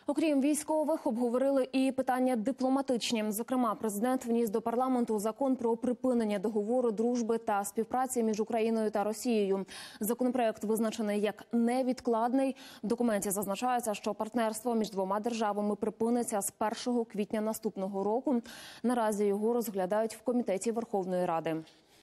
Окрім військових, обговорили і питання дипломатичні. Зокрема, президент вніс до парламенту закон про припинення договору дружби та співпраці між Україною та Росією. Законопроект визначений як невідкладний. В документі зазначається, що партнерство між двома державами припиниться з 1 квітня наступного року. Наразі його розглядають в Комітеті Верховної Ради.